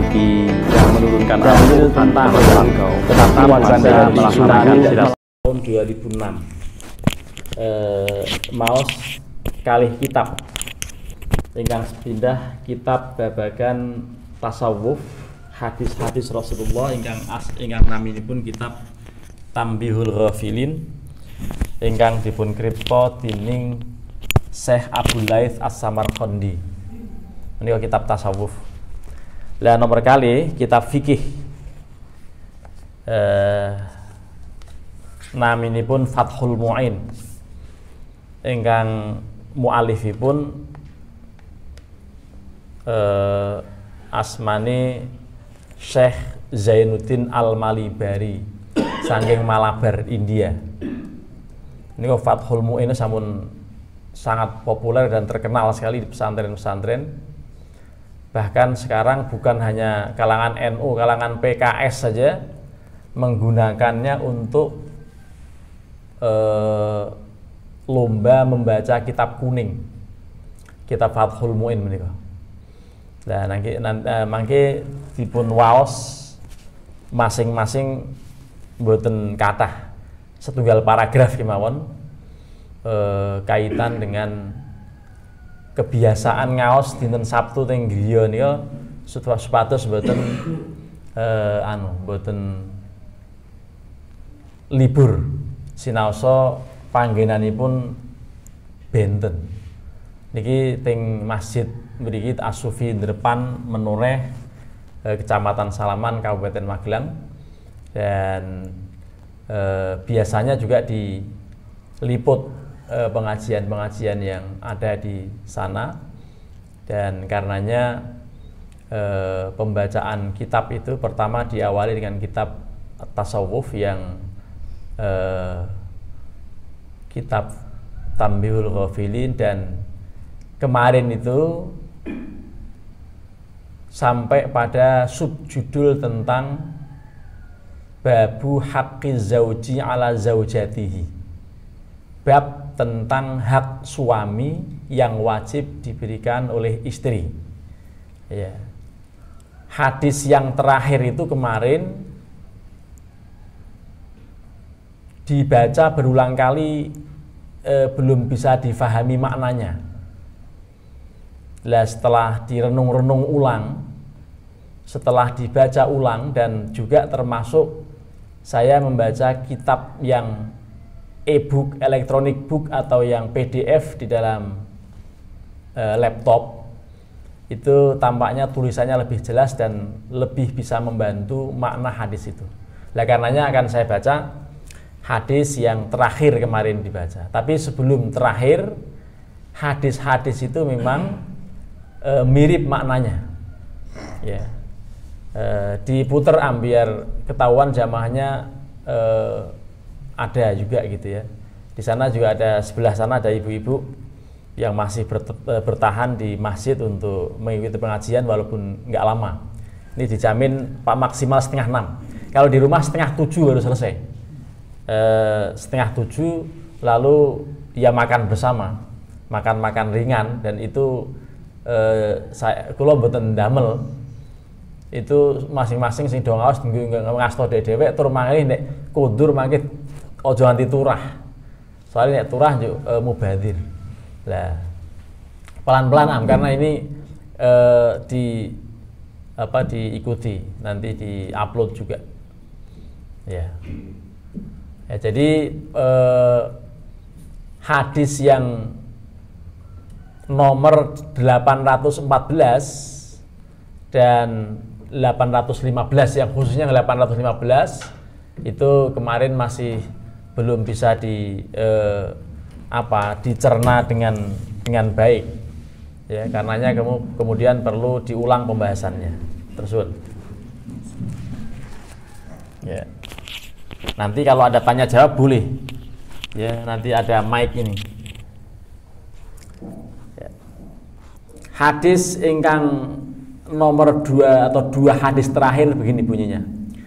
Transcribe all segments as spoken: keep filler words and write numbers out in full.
bagi yang menurunkan dalil tentang engkau, tetapi wajanda melaksanakan tidak. Tahun dua ribu enam eh, maos kalih kitab ingkang sepindah kitab babagan tasawuf hadis-hadis Rasulullah ingkang as ingkang naminipun kitab Tambihul Ghafilin ingkang dipun kripta dening Syekh Abdul Laith As-Samarqandi. Menika kitab tasawuf. Lah nomor kali kitab fikih eh, naminipun Fathul Mu'in ingkang mu'alifipun eh, asmane Syekh Zainuddin Al-Malibari saking Malabar, India. Ini kok Fathul Mu'in sampun sangat populer dan terkenal sekali di pesantren-pesantren. Bahkan sekarang bukan hanya kalangan N U, kalangan P K S saja menggunakannya untuk eh, lomba membaca kitab kuning, kitab Fathul Mu'in menika. Nah, nanti eh, mangke dipun waos masing-masing mboten kathah setunggal paragraf kemawon eh, kaitan dengan kebiasaan ngaos dinten Sabtu teng griya nika supados mboten eh, anu mboten libur sinaosa panggenanipun benten. Niki teng masjid mriki As-Sufi Drepan Menoreh eh, Kecamatan Salaman Kabupaten Magelang dan eh, biasanya juga diliput pengajian-pengajian yang ada di sana, dan karenanya eh, pembacaan kitab itu pertama diawali dengan kitab tasawuf yang eh, kitab Tambihul Ghafilin, dan kemarin itu sampai pada subjudul tentang babu haqqiz zauji ala zaujatihi, bab tentang hak suami yang wajib diberikan oleh istri. Ya. Hadis yang terakhir itu kemarin dibaca berulang kali eh, belum bisa difahami maknanya. Lah setelah direnung-renung ulang, setelah dibaca ulang, dan juga termasuk saya membaca kitab yang e-book, electronic book atau yang P D F di dalam e, laptop, itu tampaknya tulisannya lebih jelas dan lebih bisa membantu makna hadis itu. Nah, karenanya akan saya baca hadis yang terakhir kemarin dibaca. Tapi sebelum terakhir, hadis-hadis itu memang e, mirip maknanya. Ya. E, diputer am biar ketahuan jamaahnya e, ada juga gitu ya. Di sana juga ada, sebelah sana ada ibu-ibu yang masih bertahan di masjid untuk mengikuti pengajian walaupun nggak lama. Ini dijamin Pak maksimal setengah enam. Kalau di rumah setengah tujuh baru selesai. E, setengah tujuh lalu ya makan bersama, makan-makan ringan, dan itu e, saya kula mboten ndamel. Itu masing-masing sing do ngaos ngasto dhewe tur mangke nek kundur mangke ojo anti turah, soalnya nek turah juga e, mubadir. Lah pelan-pelan am karena ini e, di apa diikuti, nanti diupload juga. Ya. Ya jadi e, hadis yang nomor delapan ratus empat belas dan delapan ratus lima belas, yang khususnya delapan ratus lima belas itu kemarin masih belum bisa di eh, apa dicerna dengan dengan baik, ya karenanya kamu kemudian perlu diulang pembahasannya tersebut. Ya, nanti kalau ada tanya jawab boleh, ya nanti ada mic ini. Ya. Hadis ingkang nomor dua atau dua hadis terakhir begini bunyinya.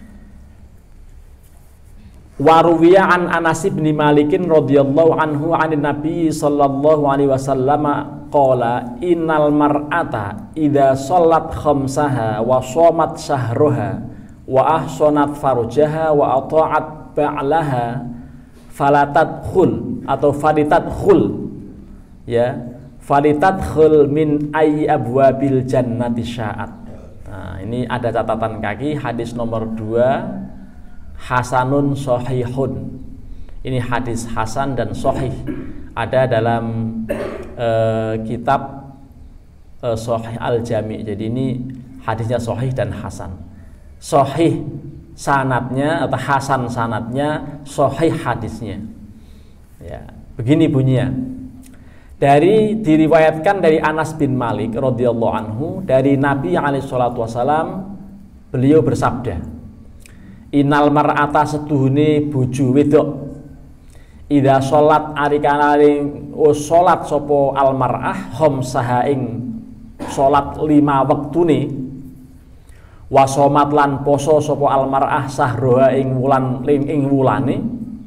Waruwiya an Anas bin Malikin radhiyallahu anhu anin Nabi sallallahu alaihi wasallam qala innal mar'ata idza shallat khamsaha wa shamat syahraha wa ahsanat farjaha wa ata'at ba'laha falatadkhul atau falitadkhul ya falitadkhul min ayyi abwabil jannati sya'at. Nah, ini ada catatan kaki hadis nomor dua hasanun sahihun. Ini hadis hasan dan sahih. Ada dalam uh, kitab uh, Sahih Al-Jami'. Jadi ini hadisnya sahih dan hasan. Sahih sanadnya atau hasan sanadnya, sahih hadisnya. Ya, begini bunyinya. Dari diriwayatkan dari Anas bin Malik radhiyallahu anhu dari Nabi alaihi salatu wasalam, beliau bersabda, innal mar'ata setuhune bojo wedok idza sholat arikana ing sholat sopo almar'ah khamsaha ing sholat lima wektune wasomat lan poso sopo almar'ah sahroha ing wulan ing ing wulane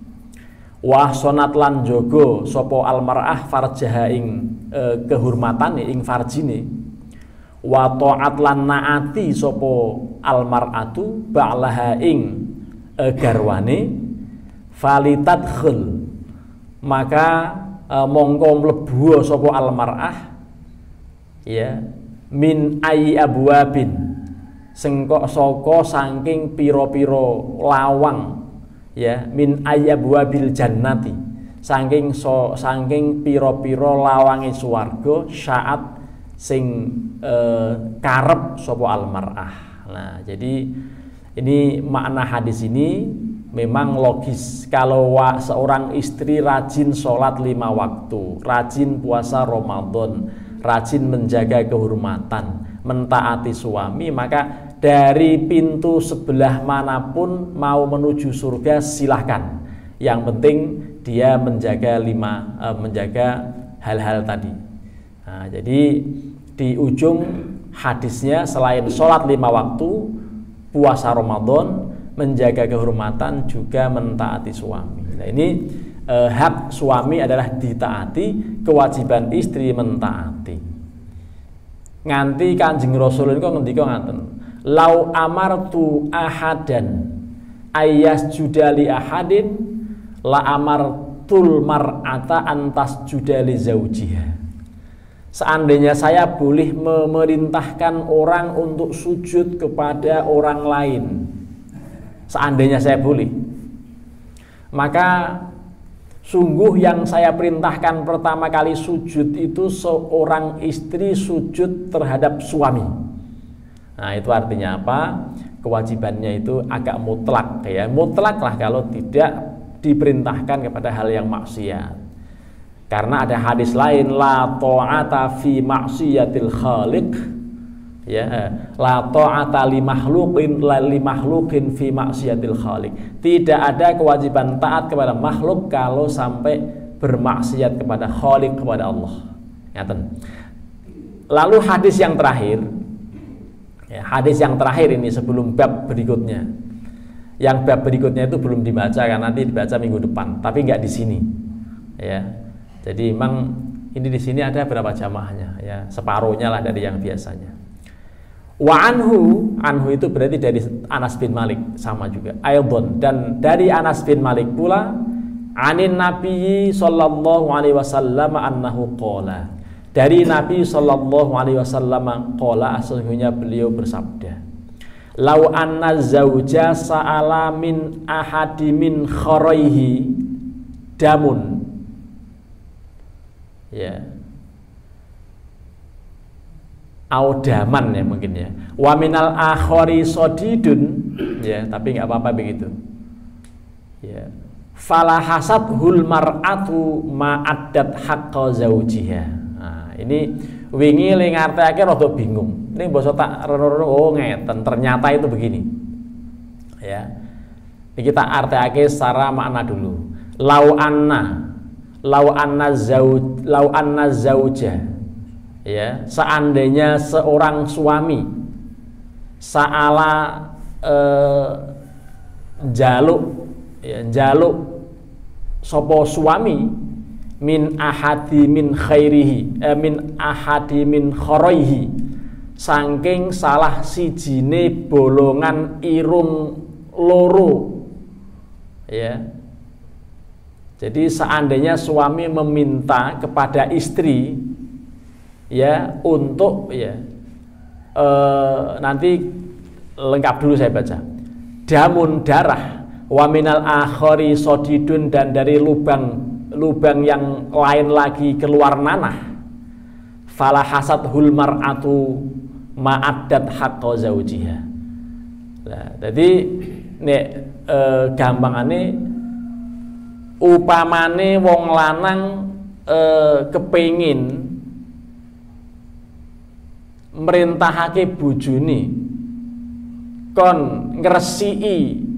wa sonat lan jogo sopo almar'ah farjaha ing e, kehormatane ing farjine wa ta'at lan naati sopo almar'atu ba'laha ing e, garwane falitadkhul maka e, mongko mlebu sapa almar'ah ya min ayyi abwabin sengkok saka saking pira-pira lawang ya min ayyi abwabil jannati saking so, saking pira-pira lawange swarga syaat sing e, karep sapa almar'ah. Nah, jadi ini makna hadis ini memang logis. Kalau seorang istri rajin sholat lima waktu, rajin puasa Ramadan, rajin menjaga kehormatan, mentaati suami, maka dari pintu sebelah manapun mau menuju surga silahkan. Yang penting dia menjaga lima, eh, menjaga hal-hal tadi. Nah, jadi di ujung hadisnya selain sholat lima waktu, puasa Ramadan, menjaga kehormatan, juga mentaati suami. Nah, ini eh, hak suami adalah ditaati, kewajiban istri mentaati. Nganti Kanjeng Rasul niku ngendika ngaten, lau amartu ahadan ayas judali ahadin la amartul mar'ata antas judali zaujiha. Seandainya saya boleh memerintahkan orang untuk sujud kepada orang lain, seandainya saya boleh, maka sungguh yang saya perintahkan pertama kali sujud itu seorang istri sujud terhadap suami. Nah, itu artinya apa? Kewajibannya itu agak mutlak, ya mutlak lah kalau tidak diperintahkan kepada hal yang maksiat. Karena ada hadis lain, la ta'ata fi maksiatil khaliq, ya, la ta'ata li makhluqin li makhluqin fi maksiatil khaliq. Tidak ada kewajiban taat kepada makhluk kalau sampai bermaksiat kepada khaliq, kepada Allah. Ngaten. Lalu hadis yang terakhir, ya, hadis yang terakhir ini sebelum bab berikutnya. Yang bab berikutnya itu belum dibaca, karena nanti dibaca minggu depan, tapi nggak di sini, ya. Jadi memang ini di sini ada berapa jamaahnya, ya separuhnya lah dari yang biasanya. Wa anhu, anhu itu berarti dari Anas bin Malik, sama juga. Aidon, dan dari Anas bin Malik pula, anin Nabi sallallahu alaihi wasallam annahu qala. Dari Nabi sallallahu alaihi wasallam qala, sesungguhnya beliau bersabda, lau anna zauja sa'ala min ahadi min kharaihi damun, ya, audaman ya mungkin ya, wa minal akhari sodidun, ya tapi nggak apa-apa begitu, ya, falahasat hul mar'atu ma'addat haqqa zaujiha. Nah, ini wingi ling arteke rada bingung. Ini basa tak reno-reno, oh ngeten, ternyata itu begini, ya. Ini kita arteke secara makna dulu. Lau anna lau anna zauj lau anna zauja, ya, seandainya seorang suami sa'ala eh, jaluk, ya, jaluk sopo suami min ahadi min khairihi eh, min ahadi min khoraihi, saking salah sijine bolongan irung loro, ya. Jadi seandainya suami meminta kepada istri, ya, untuk, ya, eh, nanti lengkap dulu saya baca, damun darah, wa minal akhari sodidun, dan dari lubang lubang yang lain lagi keluar nanah, fala hasad hul mar'atu ma'addat haqqa zaujiha. Nah, jadi nek e, gampangane upamane wong lanang e, kepengin merintahake bojone kon ngresiki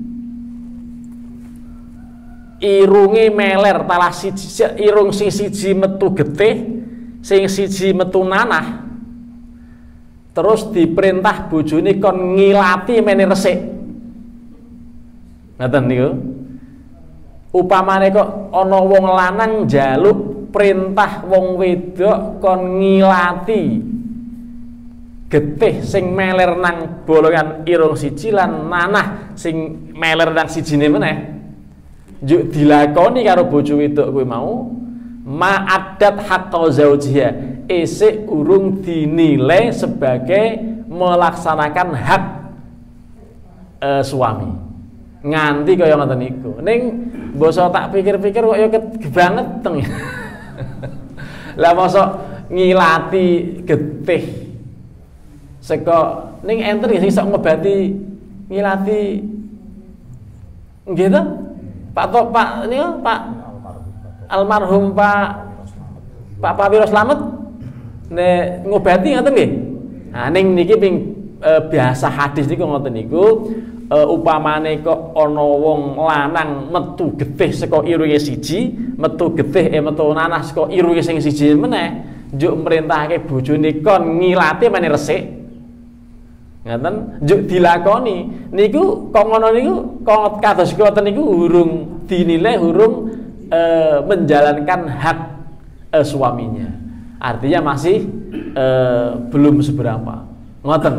irunge meler, talah siji, irung sing siji metu getih, sing siji metu nanah, terus diperintah bojone kon ngilati mene resik. Ngaten niku. Upamane kok ana wong lanang njaluk perintah wong wedok kon ngilati getih sing meler nang bolongan irung siji lan nanah sing meler nang sijine meneh, juk dilakoni karo bojo wedok kuwi mau, ma'addat haqqa zaujiha, isih urung dinilai sebagai melaksanakan hak e, suami. Nganti kaya ngoten niku. Ning basa tak pikir-pikir kok ya banget teng. Lah mosok ngilati getih saka ning enten sing iso ngobati ngilati nggih to? Pak Tok, Pak ini Pak almarhum Pak Pak Pawiro Slamet nek ngobati ngoten nggih. Nah ning niki ping e, biasa hadis niku ngoten niku, e, upamane kok ana wong lanang metu getih saka irunge siji, metu getih eh metu nanah saka irunge sing siji meneh, njuk merintahake bojone kon ngilati meneh resik. Ngaten njuk dilakoni niku kok ngono niku kok kados ngoten niku urung dinilai, urung e, menjalankan hak e, suaminya, artinya masih e, belum seberapa ngoten.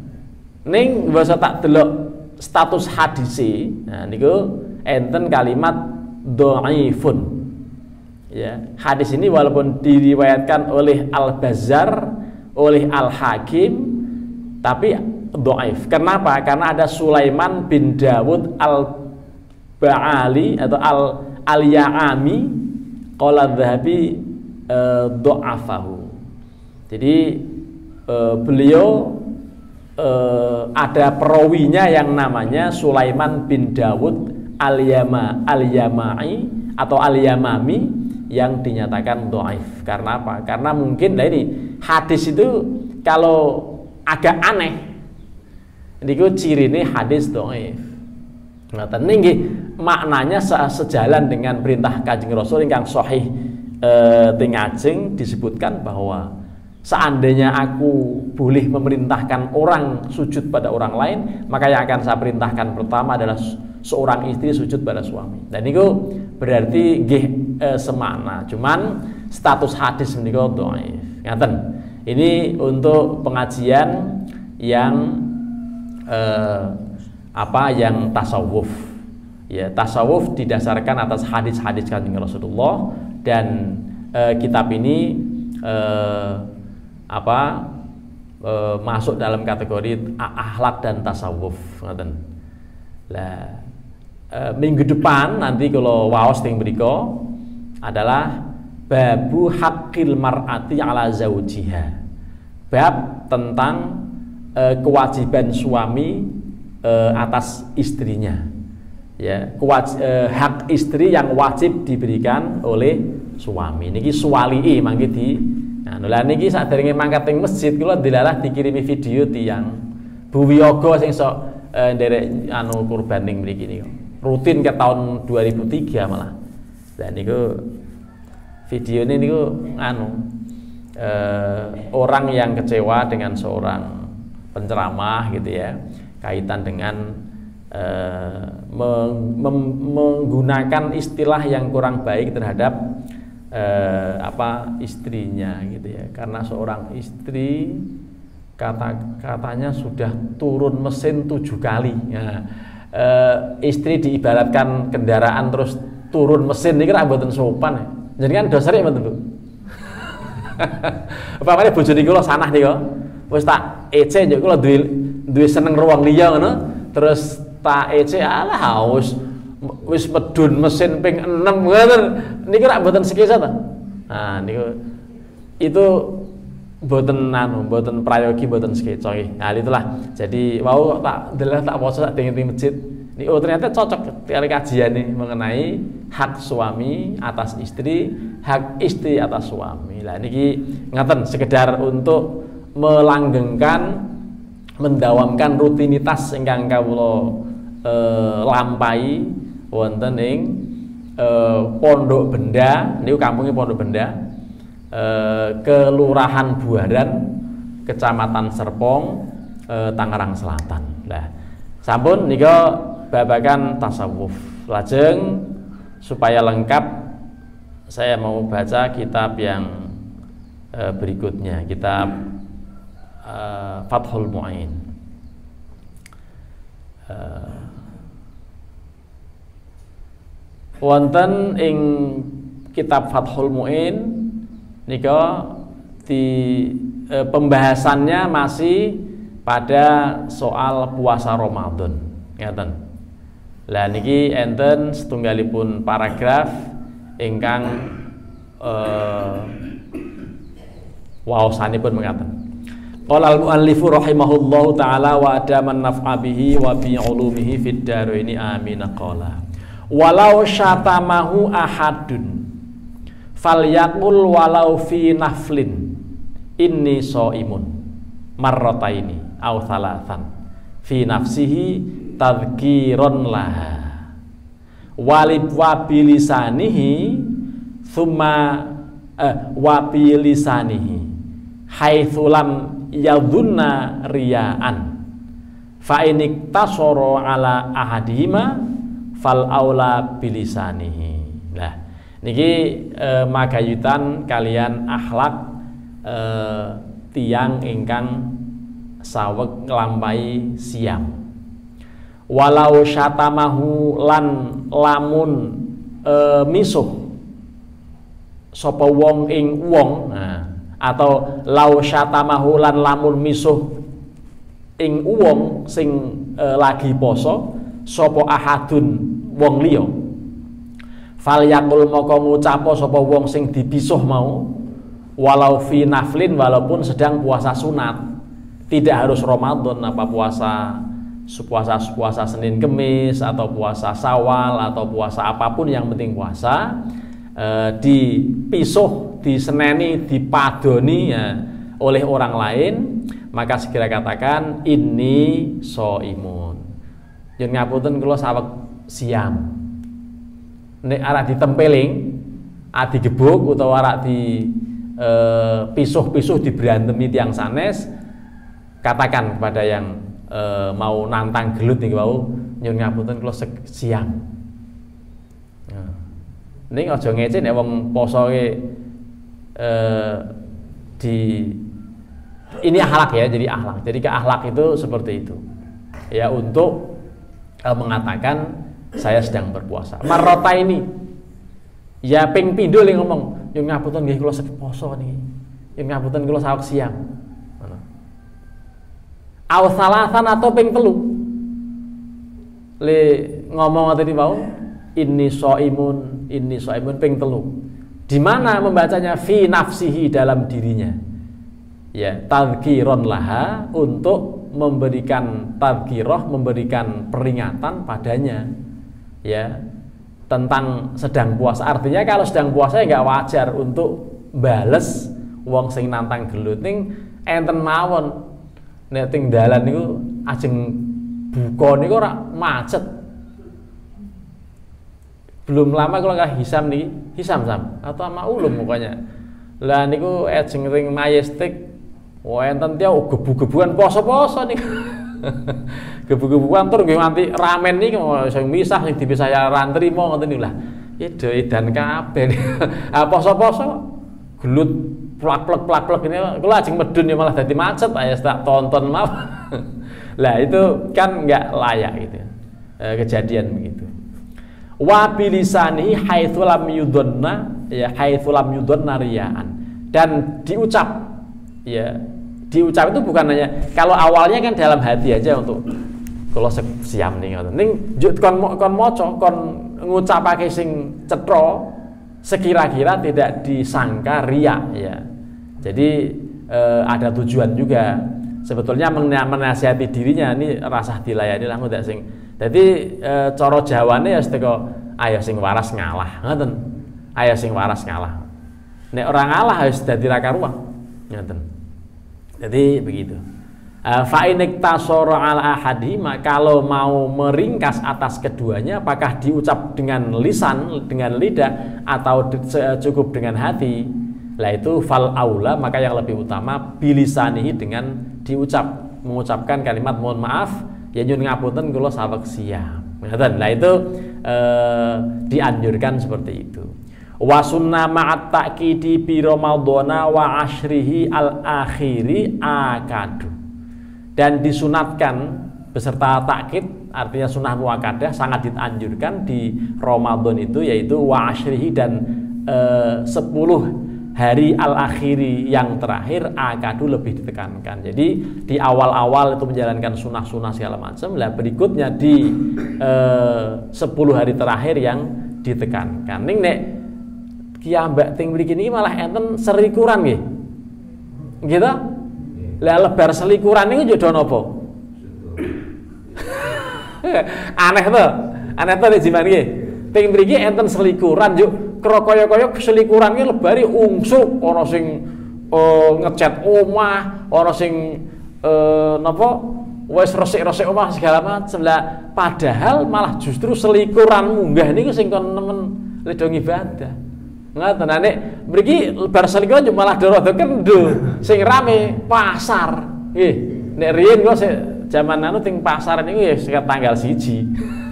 Ning basa tak delok status hadise, nah niku enten kalimat dhaifun, ya. Hadis ini walaupun diriwayatkan oleh Al-Bazzar, oleh Al-Hakim, tapi dhaif. Kenapa? Karena ada Sulaiman bin Dawud Al-Ba'ali atau Al-Al-Ya'ami qala Dzahabi e, dha'afahu. Jadi e, beliau e, ada perawinya yang namanya Sulaiman bin Dawud Al-Yama Al-Yamai atau Al-Yamami yang dinyatakan dhaif. Karena apa? Karena mungkin nah ini hadis itu kalau agak aneh, niku cirine hadis dhaif. Ngoten nggih, maknanya sejalan dengan perintah Kanjeng Rasul ingkang sahih e, teng ajeng disebutkan bahwa seandainya aku boleh memerintahkan orang sujud pada orang lain, maka yang akan saya perintahkan pertama adalah seorang istri sujud pada suami. Dan niku berarti nggih e, semakna, cuman status hadis menika dhaif. Ngaten. Ini untuk pengajian yang eh, apa yang tasawuf, ya, tasawuf didasarkan atas hadis-hadis Kanjeng Rasulullah, dan eh, kitab ini eh, apa eh, masuk dalam kategori akhlak dan tasawuf. Ngoten. Lah eh, minggu depan nanti kalau waos ting mriko adalah babu haqqil mar'ati ala zaujiha, bab tentang e, kewajiban suami e, atas istrinya, ya, kewaj, e, hak istri yang wajib diberikan oleh suami. Niki suwalii mangke di nah lha niki sadèrènge mangkat teng masjid kula dilalah dikirimi video tiyang Bu Wiyoga sing sok e, nderek anu kurban ning mriki niku rutin ke tahun dua ribu tiga malah. Lah niku video ini niku anu eh, orang yang kecewa dengan seorang penceramah gitu ya, kaitan dengan eh, meng, mem, menggunakan istilah yang kurang baik terhadap eh, apa istrinya gitu ya. Karena seorang istri kata katanya sudah turun mesin tujuh kali. Nah, eh, istri diibaratkan kendaraan terus turun mesin ini kira mboten sopan ya. Jadi kan dasarnya mboten Bu. Upamane bojone kula sanah nika wis tak ece njuk kula duwe duwe seneng ruang liya ngono terus tak ece alah haus wis medun mesin ping enam ngoten niku rak mboten sekisa ta. Nah niku itu mboten anu mboten prayogi mboten skeca nggih. Nah itulah. Jadi wau tak ndelok tak waca sak teng masjid. Ini oh ternyata cocok kali kajian nih mengenai hak suami atas istri, hak istri atas suami. Lah niki ngaten sekedar untuk melanggengkan, mendawamkan rutinitas ingkang kawula eh, lampahi wonten ing eh, Pondok Benda, niku kampungnya Pondok Benda, eh, Kelurahan Buaran, Kecamatan Serpong, eh, Tangerang Selatan. Lah sampun nika babagan tasawuf. Lajeng supaya lengkap saya mau baca kitab yang e, berikutnya, kitab e, Fathul Mu'in. E, wonten ing kitab Fathul Mu'in nika di e, pembahasannya masih pada soal puasa Ramadan. Ngeten. Lah niki enten setunggalipun paragraf ingkang eh, waosanipun mengaten. Qala al-muallifu rahimahullahu taala wa adaman naf'a bihi wa bi ulumihi fid daraini amin qala. Walau syatamahu ahadun falyaqul walau fi naflin inni shaimun marrataini aw thalathan fi nafsihi tadhkiron laha walib wabilisanihi thumma eh, wabilisanihi haitsulam yadhunna riyaan fa inik tasoro ala ahadihima fal aula bilisanihi. Nah niki eh, magayutan kalian akhlak eh, tiang ingkang saweg nglampahi siam. Walau syatamahu lan lamun e, misuh sapa wong ing wong, nah, atau lau syatamahu lan lamun misuh ing wong sing e, lagi poso sapa ahadun wong liya fal yaqul maka ngucap sapa wong sing dipisuh mau walau fi naflin walaupun sedang puasa sunat, tidak harus Ramadan, apa puasa puasa puasa Senin Kemis atau puasa Syawal atau puasa apapun yang penting puasa e, dipisuh, diseneni, dipadoni ya, oleh orang lain, maka segera katakan ini shaimun. Yen ngapunten kula saweg siam. Nek arah ditempeling, adi gebuk utawa arah di e, pisuh-pisuh diberantemi tiang sanes, katakan kepada yang E, mau nantang gelut nih mau nyun ngapunten kula siang. Nah, ning aja ngece nek wong poso e, di ini akhlak ya, jadi akhlak. Jadi ke akhlak itu seperti itu. Ya untuk e, mengatakan saya sedang berpuasa. Marrota ini ya ping pindho li ngomong nyun ngapunten nggih kula sedang poso niki. Nyun ngapunten kula saweg siang. Aw salasan atau ping telu le ngomong tadi mau inni shaimun inni shaimun ping telu. Di mana membacanya fi nafsihi dalam dirinya ya tadhkiron laha untuk memberikan tadhkirah, memberikan peringatan padanya ya tentang sedang puasa. Artinya kalau sedang puasa ya nggak wajar untuk bales wong sing nantang gelut ning enten mawon. Nek ting dalan niku ajeng buka niku ora macet. Belum lama kalau nggak Hisam nih, Hisam Sam atau sama Ulum pokoknya. Lah niku ajeng ring Majestic, wah enten dia gebu-gebuan poso-poso niku. Gebu-gebuan tur nggih nganti ramen niku sing misah sing dipisah ya ra nrimo ngoten niku lah. Itu edan kabeh. Ah poso-poso gelut plak-plek plak-plek ini kula ajeng medun ya malah dadi macet ya tak tonton maaf. Lah itu kan nggak layak gitu. E, kejadian begitu. Wa bilisani haitsu lam yudhanna ya haitsu lam yudhanna riyaan. Dan diucap ya diucap itu bukan hanya kalau awalnya kan dalam hati aja untuk kalau siam nih ngoten. Ning kon kon maca kon ngucapake sing cetha sekira-kira tidak disangka riya ya. Jadi e, ada tujuan juga sebetulnya menasihati dirinya ini rasah dilayani lah ndak sing. Jadi e, cara Jawane ya seteko ayo sing waras ngalah ngoten. Ayo sing waras ngalah. Nek orang ngalah harus dadi ra karuan ngoten. Jadi begitu. Fa'inik tasoro ala ahadima, kalau mau meringkas atas keduanya, apakah diucap dengan lisan, dengan lidah, atau cukup dengan hati? Lah itu fal aula, maka yang lebih utama bilisanihi dengan diucap, mengucapkan kalimat mohon maaf, ya nyun ngapunten kula saweg siam. Nah itu eh, dianjurkan seperti itu. Wa sunna ma'at ta'kidi bi ramadhana wa ashrihi al akhiri akadu. Dan disunatkan beserta takkid, artinya sunnah muakkadah sangat dianjurkan di Ramadan itu, yaitu wa ashrihi dan e, sepuluh hari al-akhiri yang terakhir akadu lebih ditekankan. Jadi di awal-awal itu menjalankan sunnah-sunnah segala macam, lah berikutnya di e, sepuluh hari terakhir yang ditekankan. Ning nek kiambak ting mriki niki malah enten serikuran nggih. Gitu? Lah lebar selikuran ini jodoh nopo? Aneh tuh, aneh tuh di zaman ini. Ting mriki enten selikuran juk krokoyo-koyo selikuran ini lebari ungsuk, ono sing uh, ngecat omah, ono sing uh, nopo wes resik-resik omah segala macam. Lah padahal malah justru selikuran munggah niku sing kon nemen ledo ibadah. Ngaten nek mriki bar selikuran malah rada kendho sing rame pasar. Nggih, nek riyen kok jaman anu ting pasar niku ya sekitar tanggal siji.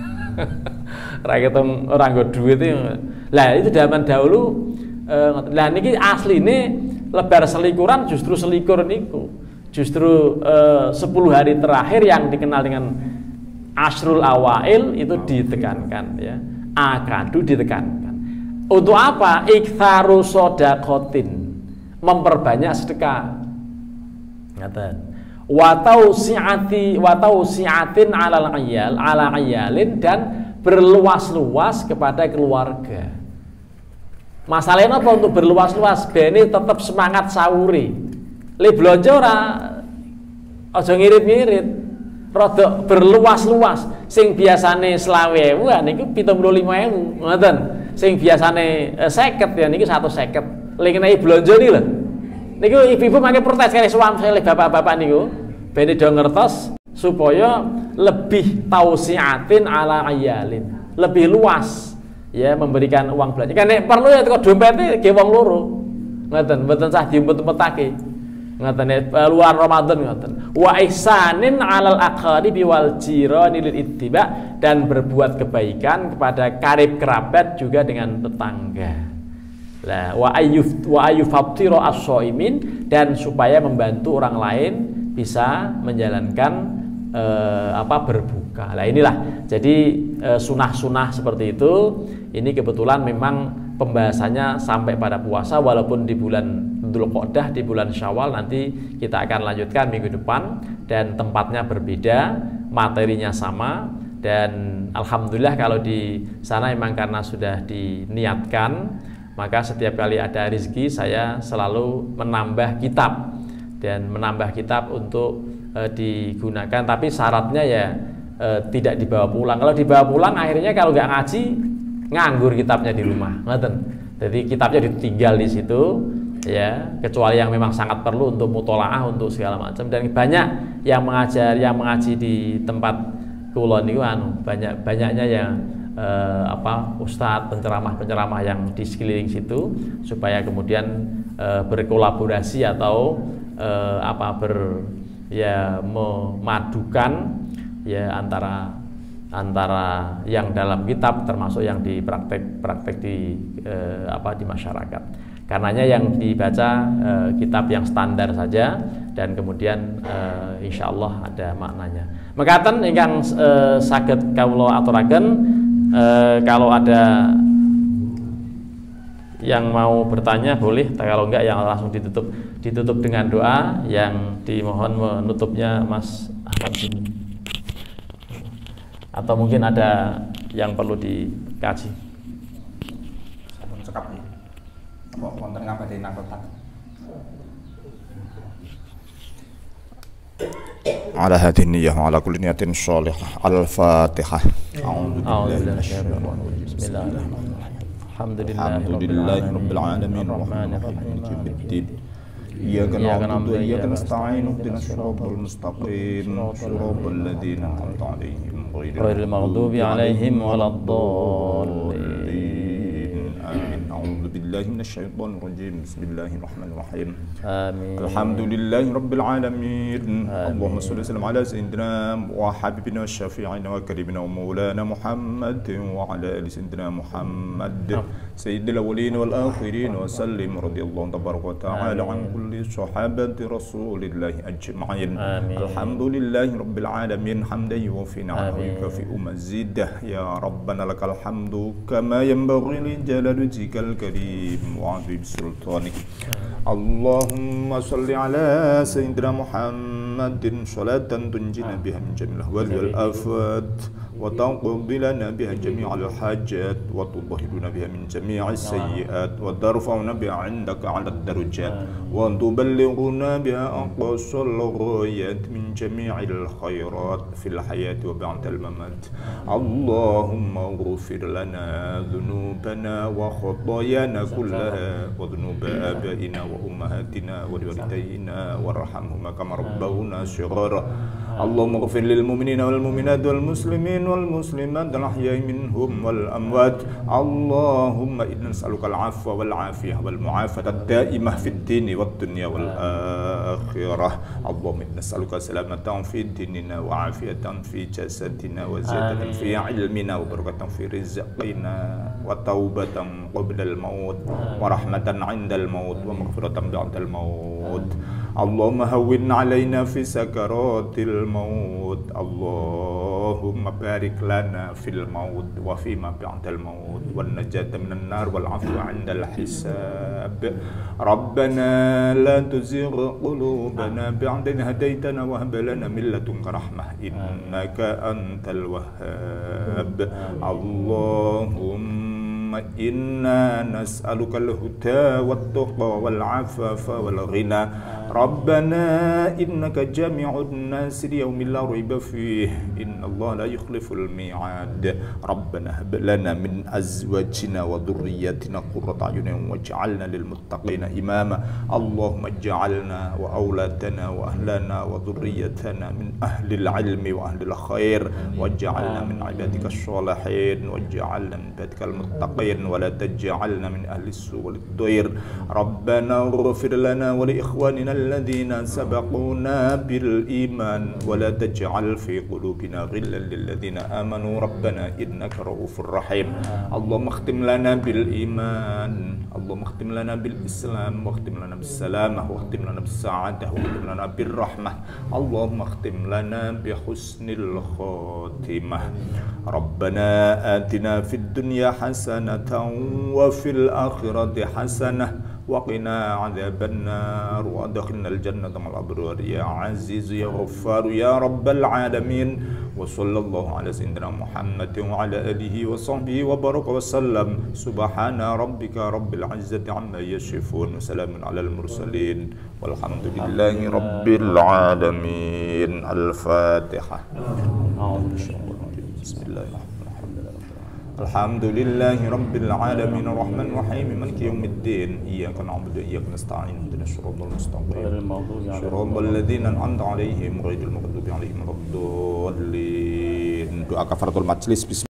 Ra ketemu ora nggo duit itu. Lah itu zaman dahulu eh, lah niki asline lebar selikuran justru selikur niku. Justru eh, sepuluh hari terakhir yang dikenal dengan Asrul Awail itu ditekankan ya. Akadu ditekankan. Untuk apa? Iktharu sodakotin, memperbanyak sedekah. Ngaten. Wa tausiati wa tausiatin alal ayal ala ayalin, dan berluas-luas kepada keluarga. Masalahnya apa untuk berluas-luas? Bene tetap semangat sahuri. Le blonjo ora aja ngirit-ngirit. Rada berluas-luas. Sing biasane selawe ewu niku pitung puluh lima ewu. Ngoten. Sing biasane seket ya niki seratus seket. Lingene blonjo niki lho. Niku ibu-ibu mangke protes kali suami saya bapak-bapak niku. Ben do ngertos supaya lebih tausiatin ala ayalin. Lebih luas ya memberikan uang belanja. Kan nek perlu ya teko dompete ge wong loro. Ngoten, mboten sah diumpet-umpetake. Ngoten luar Ramadan ngoten. Wa ihsanin 'alal aqaribi wal jirani lil ittiba, dan berbuat kebaikan kepada karib kerabat juga dengan tetangga. Lah wa ayyuf wa ayyufattiru as-shaimin, dan supaya membantu orang lain bisa menjalankan eh, apa berbuka. Lah inilah jadi eh, sunah-sunah seperti itu. Ini kebetulan memang pembahasannya sampai pada puasa, walaupun di bulan Dzulqa'dah, di bulan Syawal nanti kita akan lanjutkan minggu depan, dan tempatnya berbeda, materinya sama, dan alhamdulillah kalau di sana memang karena sudah diniatkan, maka setiap kali ada rezeki saya selalu menambah kitab, dan menambah kitab untuk e, digunakan, tapi syaratnya ya e, tidak dibawa pulang. Kalau dibawa pulang akhirnya kalau nggak ngaji nganggur kitabnya di rumah, ngoten. Jadi kitabnya ditinggal di situ, ya, kecuali yang memang sangat perlu untuk mutolaah, untuk segala macam. Dan banyak yang mengajar, yang mengaji di tempat kulon itu anu, banyak banyaknya yang eh, apa ustadz, penceramah-penceramah yang di sekeliling situ, supaya kemudian eh, berkolaborasi atau eh, apa ber ya memadukan ya antara antara yang dalam kitab termasuk yang di praktek-praktek di eh, apa di masyarakat. Karenanya yang dibaca eh, kitab yang standar saja dan kemudian eh, insya Allah ada maknanya. Mekaten ingkang eh, saged kawula aturaken, eh, kalau ada yang mau bertanya boleh, kalau enggak yang langsung ditutup ditutup dengan doa yang dimohon menutupnya Mas Ahmad bin. Atau mungkin ada yang perlu dikaji. Sampun cekap nggih. Apa wonten ngabadi nakotaken? Ala hadhihi niyyah wa ala kulli niyatin shalihah. Al-Fatihah. A'udzu Bismillahirrahmanirrahim. Alhamdulillahirabbil alamin arrahmanir rahim maliki yaumiddin. Iyyaka na'budu wa iyyaka nasta'in ihdinas siratal mustaqim siratal ladzina an'amta 'alaihim ghairil maghdubi 'alaihim waladdallin. Amin. A'udzu billahi minasy syaithanir rajim. Bismillahirrahmanirrahim. Amin. Alhamdulillahirabbil alamin. Allahumma shalli wa sallim ala sayyidina wa habibina wa syafi'ina wa karimina wa maulana Muhammad wa ala ali sayyidina Muhammad sayyidil awwalin wal akhirin wa sallim radhiyallahu tabaraka wa ta'ala an kulli sahabati Rasulillah ajma'in. Alhamdulillahirabbil alamin hamdan yuwaffi ni'amahu wa fi umazidah ya rabbana lakal hamdu kama yanbaghi li jalali wajhikal karim wa 'azim sultanik. Allahumma salli ala sayyidina Muhammadin salatan tunjina biha min jamil ahwal wal afat wa taqdi lana biha jami'al hajat wa tudahhiruna biha min jami'is sayyi'at wa tarfa'una biha 'indaka 'ala ad-darajat wa tuballighuna biha aqsal ghayat min jami'il khairat fil hayati wa ba'dal mamat. Allahumma ighfir lana dhunubana wa khatayana kullaha wa dhunuba abaina wa ummahatina wa walidayna warhamhuma kama rabbawna shighara. Allahumma ighfir lil mu'minina wal mu'minat wal muslimin wal muslimat al ahya'i minhum wal amwat. Allahumma inna nas'aluka al 'afwa wal 'afiyah wal mu'afata ad-da'imah fid din wad dunya wal akhirah. Allahumma inna nas'aluka salamatan fi dinina wa 'afiyatan fi jasadina wa ziyadatan fi 'ilmina wa barakatan fi rizqina wa taubatan qabla al maut wa rahmatan 'inda al maut wa maghfiratan ba'da al maut. Allahumma hawwin 'alaina fi sakaratil maut. Allahumma barik lana fil maut wa fi ma ba'dal maut wan najata minan nar wal 'afwa 'indal hisab. Rabbana la tuzigh qulubana ba'da idh hadaytana wa hab lana min ladunka rahmah innaka antal wahhab. Allahumma inna nas'aluka al-huda wat-tuqa wal-'afafa wal-ghina. Rabbana innaka jami'un nasi liyaumin la raiba fihi innallaha la yukhliful mi'ad. Rabbana hab lana min azwajina wa dhurriyyatina qurrata a'yunin waj'alna lil muttaqina imama. Allahumma ij'alna wa auladana wa ahlana wa dhurriyyatana min ahlil ilmi wa ahlil khair waj'alna min ibadika sholihin waj'alna min ibadikal muttaqin wa la taj'alna min ahlis su'il dhair. Rabbana ighfir lana wa li ikhwanina الذين سبقونا بالإيمان ولا تجعل في قلوبنا غلا للذين آمنوا ربنا إنك رؤوف رحيم. اللهم اختم لنا بالإيمان. اللهم اختم لنا بالإسلام واختم لنا بالسلامة واختم لنا بالسعادة واختم لنا بالرحمة. اللهم اختم لنا بحسن الخاتمة. ربنا آتنا في الدنيا حسنة وفي الآخرة حسنة وقنا عذاب النار وادخلنا الجنة مع الأبرار يا عزيز يا غفار يا رب العالمين. وصلى الله على سيدنا محمد وعلى آله وصحبه وبارك وسلم. سبحان ربك رب العزة عما يصفون وسلام على المرسلين والحمد لله رب العالمين. الفاتحة. بسم الله الرحمن الرحيم. Alhamdulillahi rabbil alamin arrahman arrahim maliki yaumiddin. Iyyaka na'budu wa iyyaka nasta'in ihdinas siratal mustaqim siratal ladzina an'amta 'alaihim ghairil maghdubi 'alaihim waladdallin. Doa kafaratul majlis.